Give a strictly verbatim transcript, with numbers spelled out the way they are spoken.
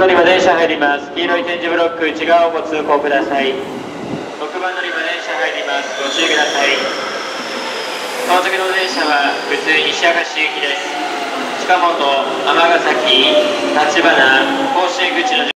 乗り場電車入ります。黄色い点字ブロック内側をご通行ください。ろくばん乗り場電車入ります。ご注意ください。到着の電車は普通西明石行きです。近本、尼崎、立花、甲子園口の